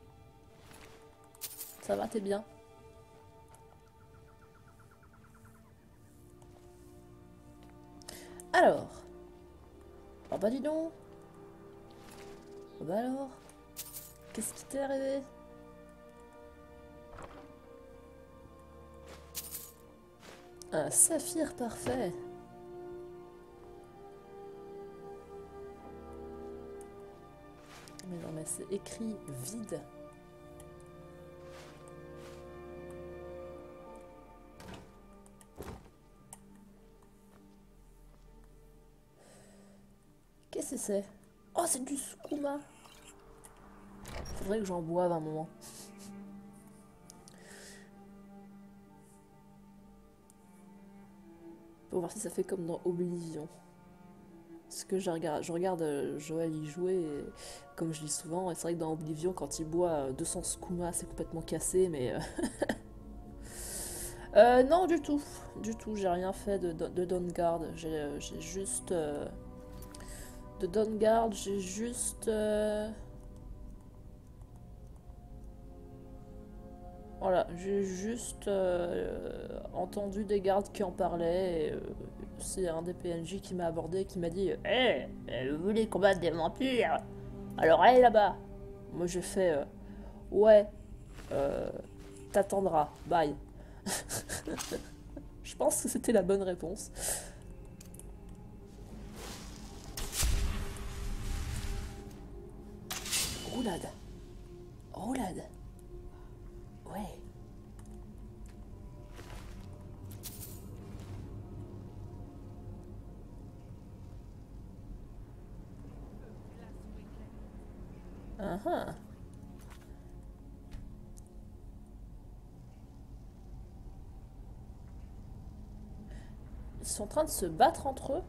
Ça va, t'es bien? Alors. Oh bah dis donc. Oh bah alors. Qu'est-ce qui t'est arrivé? Un saphir parfait. Mais non, mais c'est écrit vide. Qu'est-ce que c'est? Oh, c'est du skouma. Faudrait que j'en boive un moment. Pour voir si ça fait comme dans Oblivion. Parce que je regarde Joël y jouer, et, comme je dis souvent, et c'est vrai que dans Oblivion, quand il boit 200 skouma, c'est complètement cassé, mais... non, du tout. Du tout, j'ai rien fait de Dawnguard. J'ai juste... de Dawnguard, j'ai juste... Voilà, j'ai juste entendu des gardes qui en parlaient. Et, c'est un des PNJ qui m'a abordé et qui m'a dit Hé, vous voulez combattre des vampires? Alors allez là-bas. Moi j'ai fait ouais, t'attendras, bye. Je pense que c'était la bonne réponse. Roulade. Roulade. Ouais. Uh-huh. Ils sont en train de se battre entre eux.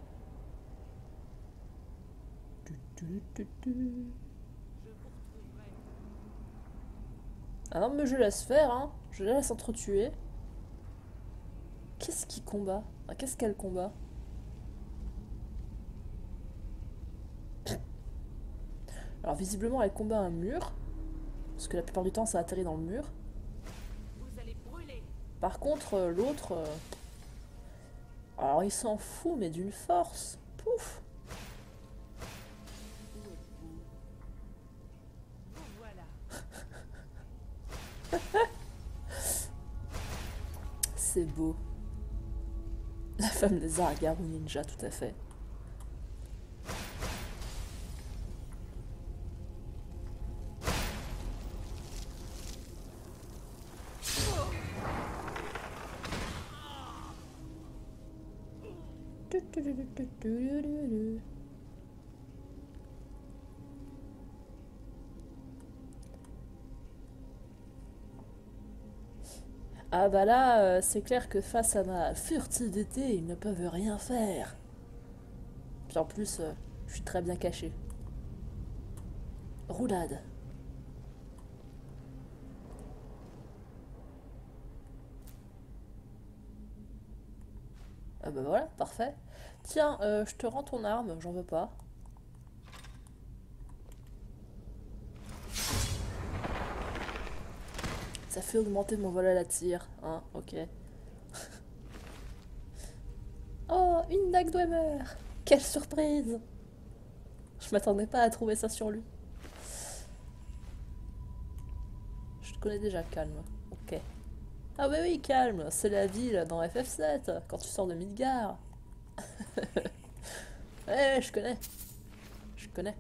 Ah non, mais je laisse faire, hein. Je la laisse entretuer. Qu'est-ce qui combat? Ah, qu'est-ce qu'elle combat? Alors visiblement elle combat un mur. Parce que la plupart du temps ça atterrit dans le mur. Vous allez brûler. Par contre l'autre... alors il s'en fout mais d'une force. Pouf. Voilà. C'est beau. La femme des Argarou ninja, tout à fait. Ah bah là, c'est clair que face à ma furtivité, ils ne peuvent rien faire. Puis en plus, je suis très bien caché. Roulade. Ah bah voilà, parfait. Tiens, je te rends ton arme, j'en veux pas. Ça fait augmenter mon vol à la tire, hein, ok. Oh, une dague Dwemer! Quelle surprise! Je m'attendais pas à trouver ça sur lui. Je te connais déjà, calme. Ok. Ah oui, oui, calme, c'est la ville dans FF7, quand tu sors de Midgar. Ouais, je connais. Je connais.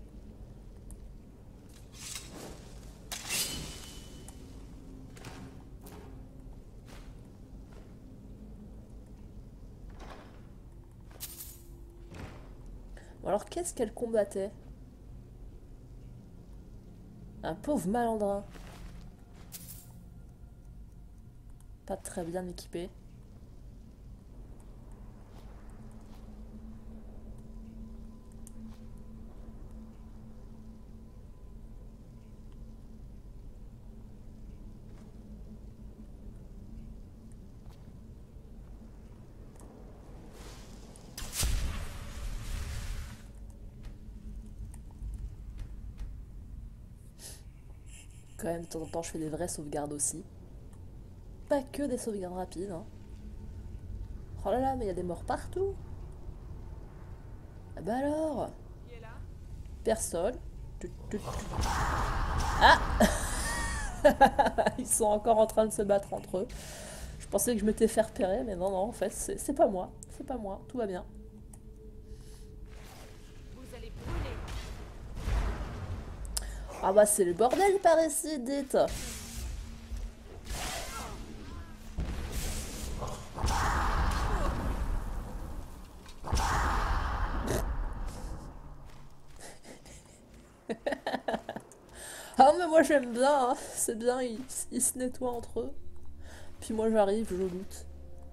Bon, alors, qu'est-ce qu'elle combattait? Un pauvre malandrin. Pas très bien équipé. quand même, de temps en temps, je fais des vraies sauvegardes aussi. Pas que des sauvegardes rapides, hein. Oh là là, mais il y a des morts partout. Ah bah alors? Qui est là? Personne. Ah! Ils sont encore en train de se battre entre eux. Je pensais que je m'étais fait repérer, mais non, non, en fait, c'est pas moi. C'est pas moi, tout va bien. Vous allez brûler. Ah bah c'est le bordel par ici, dites. Ah mais moi j'aime bien, hein. C'est bien, ils se nettoient entre eux. Puis moi j'arrive, je loot.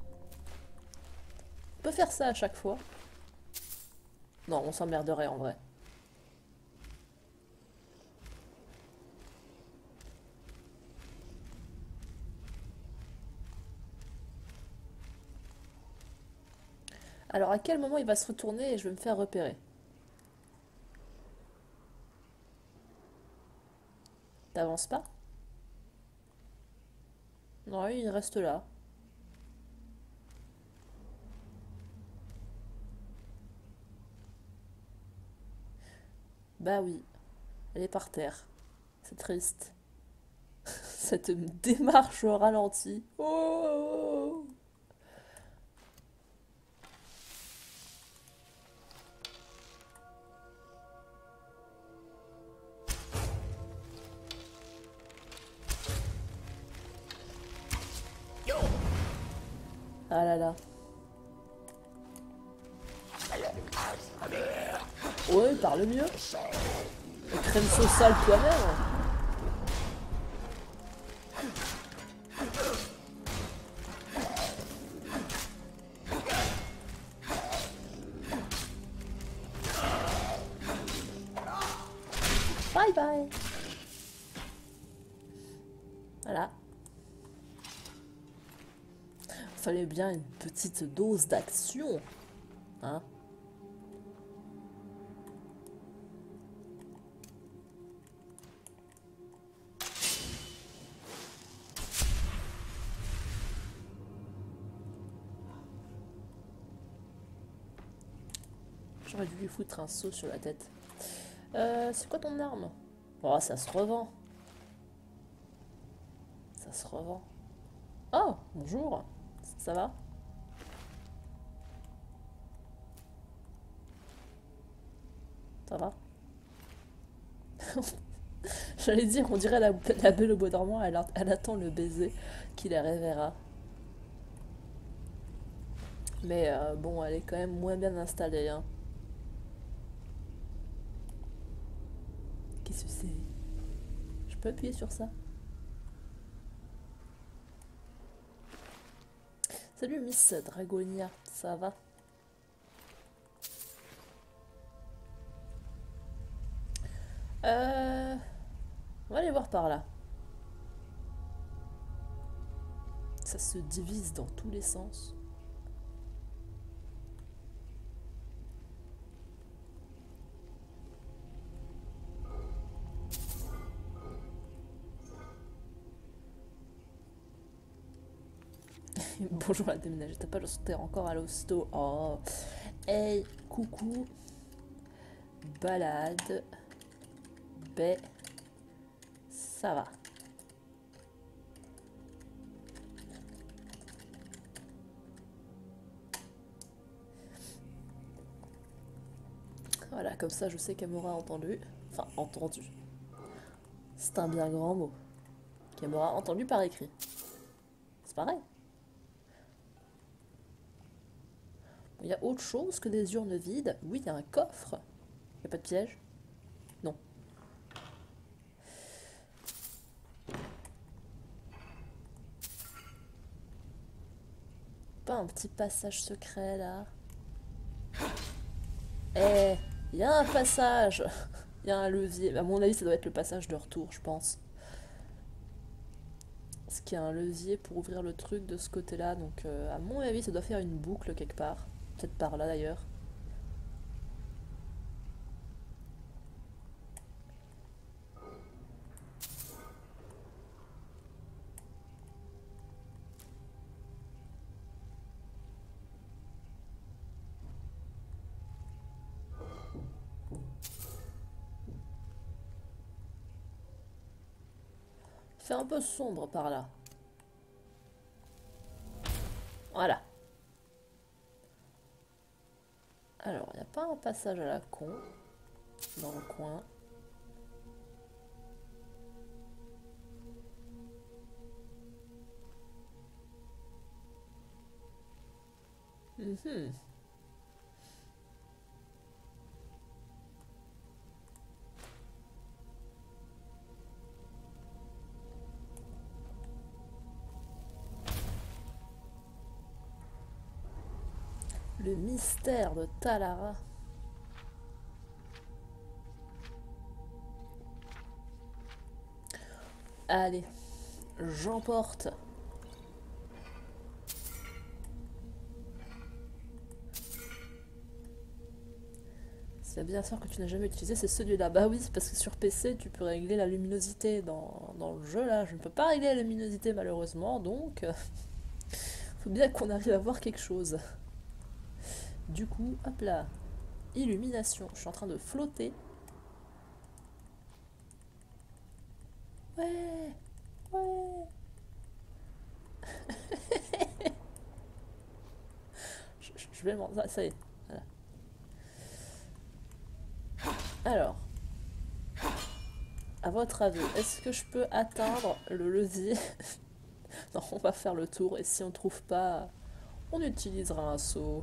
On peut faire ça à chaque fois. Non, on s'emmerderait en vrai. Alors à quel moment il va se retourner et je vais me faire repérer? T'avances pas? Non, il reste là. Bah oui, elle est par terre. C'est triste. Cette démarche au ralenti. Oh! Ah là là. Ouais, parle mieux. Et crème sociale toi-même. Bye bye. Voilà. Fallait bien une petite dose d'action. Hein? J'aurais dû lui foutre un seau sur la tête. C'est quoi ton arme? Oh, ça se revend. Ça se revend. Oh, bonjour. Ça va? Ça va? J'allais dire, on dirait la belle au bois dormant, elle attend le baiser qui la réveillera. Mais bon, elle est quand même moins bien installée, hein. Qu'est-ce que c'est? Je peux appuyer sur ça? Salut Miss Dragonia, ça va? On va aller voir par là. Ça se divise dans tous les sens. Bonjour la déménagée, t'as pas le terre encore à l'hosto. Oh. Hey, coucou. Balade. Baie. Ça va. Voilà, comme ça je sais qu'elle m'aura entendu. Enfin, entendu. C'est un bien grand mot. Qu'elle m'aura entendu par écrit. C'est pareil. Il y a autre chose que des urnes vides. Oui, il y a un coffre. Il n'y a pas de piège? Non. Pas un petit passage secret là? Eh, il y a un passage. Il y a un levier. À mon avis, ça doit être le passage de retour, je pense. Parce qu'il y a un levier pour ouvrir le truc de ce côté-là. Donc, à mon avis, ça doit faire une boucle quelque part. Peut-être par là d'ailleurs. fait un peu sombre par là. Voilà. Alors, il n'y a pas un passage à la con dans le coin. Mhm. Le mystère de Talara. Allez, j'emporte. C'est bien sûr que tu n'as jamais utilisé, c'est celui-là. Bah oui, c'est parce que sur PC, tu peux régler la luminosité dans le jeu, là. Je ne peux pas régler la luminosité, malheureusement, donc... faut bien qu'on arrive à voir quelque chose. Du coup, hop là. Illumination. Je suis en train de flotter. Ouais. Ouais. je vais m'en... Ça y est. Voilà. Alors. À votre avis, est-ce que je peux atteindre le levier? Non, on va faire le tour. Et si on trouve pas, on utilisera un seau.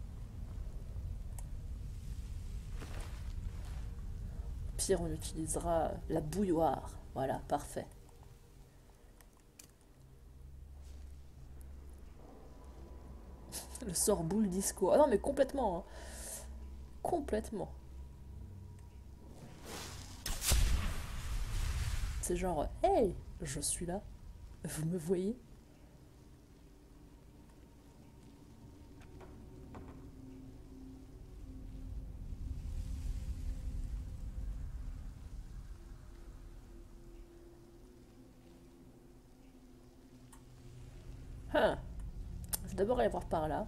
Pire, on utilisera la bouilloire. Voilà, parfait. Le sort boule disco. Ah non, mais complètement. Hein. Complètement. C'est genre, hey, je suis là. Vous me voyez? Ah. Je vais d'abord aller voir par là.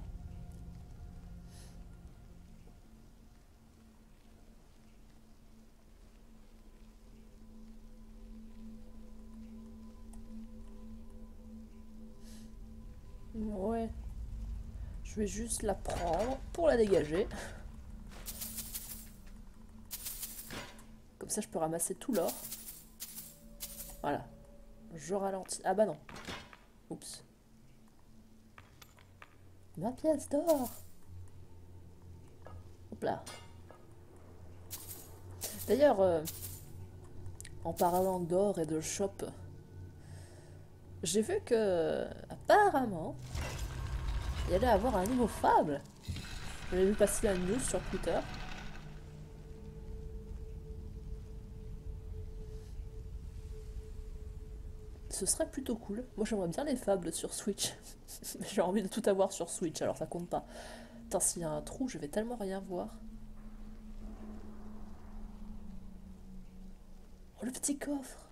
Ouais. Je vais juste la prendre pour la dégager. Comme ça, je peux ramasser tout l'or. Voilà. Je ralentis. Ah bah non. Oups. Ma pièce d'or. Hop là. D'ailleurs, en parlant d'or et de shop, j'ai vu que, apparemment, il y allait avoir un nouveau Fable. J'avais vu passer la news sur Twitter. Ce serait plutôt cool. Moi, j'aimerais bien les Fables sur Switch. J'ai envie de tout avoir sur Switch, alors ça compte pas. Putain, s'il y a un trou, je vais tellement rien voir. Oh, le petit coffre.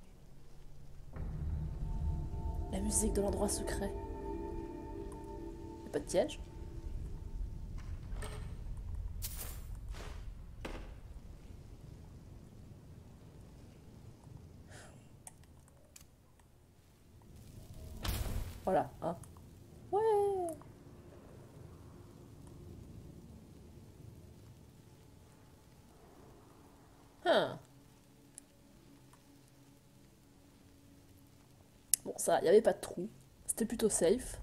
La musique de l'endroit secret. Y'a pas de piège? Voilà, hein. Ouais. Hein. Bon, ça, il n'y avait pas de trou. C'était plutôt safe.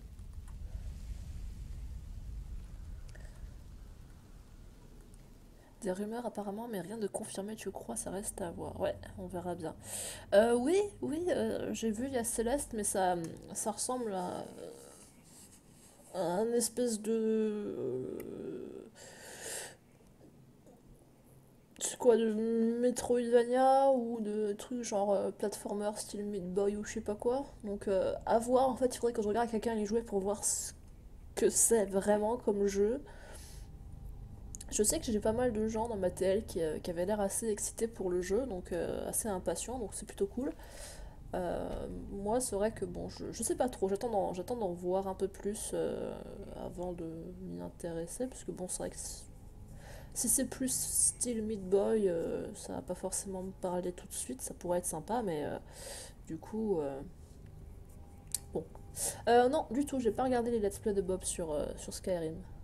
Des rumeurs apparemment, mais rien de confirmé, tu crois, ça reste à voir. Ouais, on verra bien. Oui, j'ai vu, il y a Céleste, mais ça ressemble à un espèce de... c'est quoi, de Metroidvania ou de trucs genre platformer style Meat Boy ou je sais pas quoi. Donc à voir, en fait, il faudrait que je regarde quelqu'un y jouer pour voir ce que c'est vraiment comme jeu. Je sais que j'ai pas mal de gens dans ma TL qui avaient l'air assez excités pour le jeu, donc assez impatients, donc c'est plutôt cool. Moi, c'est vrai que bon, je sais pas trop, j'attends d'en voir un peu plus avant de m'y intéresser, parce que bon, c'est vrai que si c'est plus style Meat Boy, ça va pas forcément me parler tout de suite, ça pourrait être sympa, Du coup, bon. Non, du tout, j'ai pas regardé les let's play de Bob sur Skyrim.